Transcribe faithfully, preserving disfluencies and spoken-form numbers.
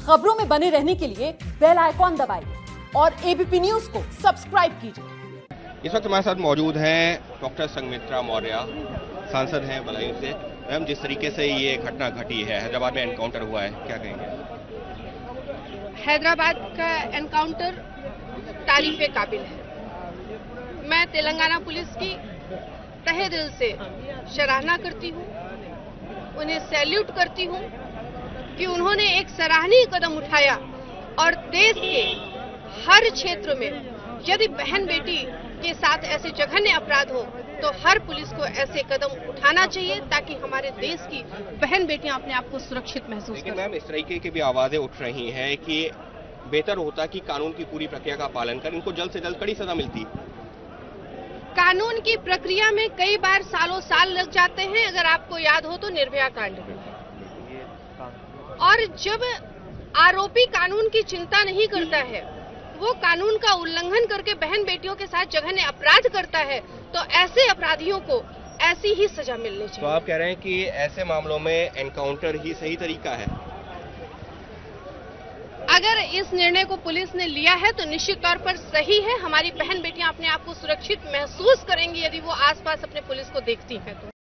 खबरों में बने रहने के लिए बेल आइकॉन दबाइए और एबीपी न्यूज को सब्सक्राइब कीजिए। इस वक्त हमारे साथ मौजूद हैं डॉक्टर संघमित्रा मौर्य, सांसद हैं बदायूं से। मैम, जिस तरीके से ये घटना घटी है, हैदराबाद में एनकाउंटर हुआ है, क्या कहेंगे? हैदराबाद का एनकाउंटर तारीफ काबिल है। मैं तेलंगाना पुलिस की तहे दिल से सराहना करती हूँ, उन्हें सैल्यूट करती हूँ कि उन्होंने एक सराहनीय कदम उठाया और देश के हर क्षेत्र में यदि बहन बेटी के साथ ऐसे जघन्य अपराध हो तो हर पुलिस को ऐसे कदम उठाना चाहिए ताकि हमारे देश की बहन बेटियां अपने आप को सुरक्षित महसूस करें। लेकिन मैम, इस तरीके की भी आवाजें उठ रही हैं कि बेहतर होता कि कानून की पूरी प्रक्रिया का पालन कर इनको जल्द से जल्द कड़ी सजा मिलती। कानून की प्रक्रिया में कई बार सालों साल लग जाते हैं। अगर आपको याद हो तो निर्भया कांड में, और जब आरोपी कानून की चिंता नहीं करता है, वो कानून का उल्लंघन करके बहन बेटियों के साथ जघन्य अपराध करता है, तो ऐसे अपराधियों को ऐसी ही सजा मिलनी चाहिए। तो आप कह रहे हैं कि ऐसे मामलों में एनकाउंटर ही सही तरीका है? अगर इस निर्णय को पुलिस ने लिया है तो निश्चित तौर पर सही है। हमारी बहन बेटियां अपने आप को सुरक्षित महसूस करेंगी यदि वो आसपास अपने पुलिस को देखती हैं तो।